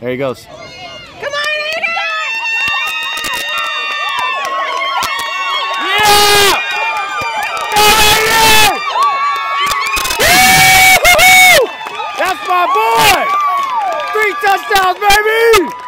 There he goes. Come on, Aiden! Yeah! Go Aiden! That's my boy! 3 touchdowns, baby!